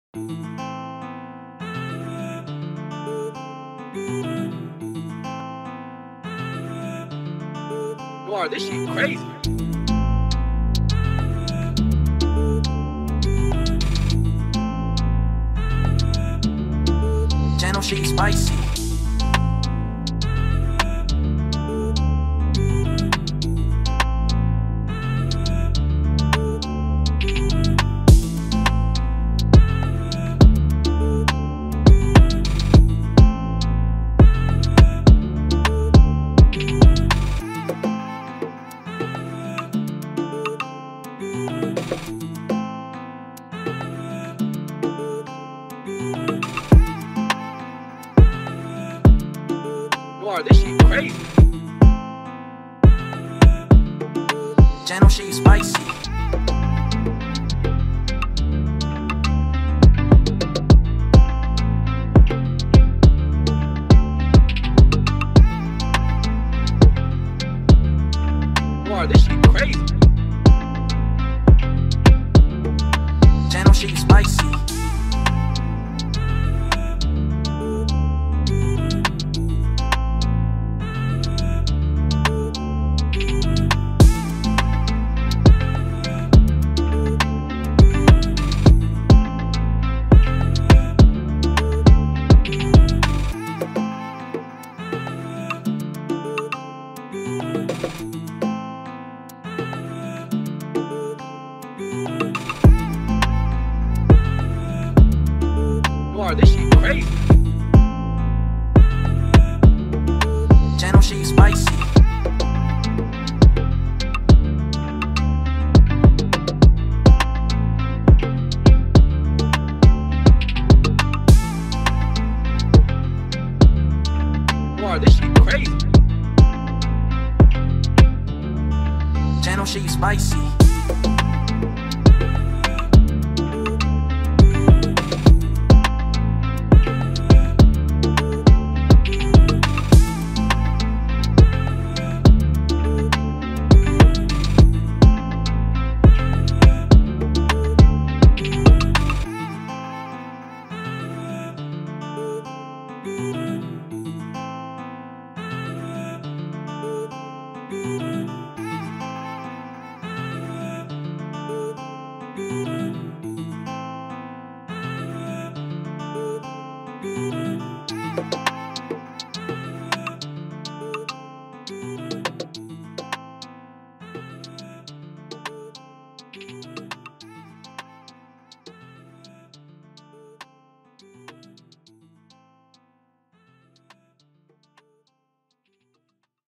Wow, this shit crazy. Channel shit spicy. Wow, this shit crazy. Channel shit spicy. Wow, this shit crazy. Channel shit spicy. Wow, this shit crazy. Channel shit spicy. Wow, this shit crazy. Channel shit spicy.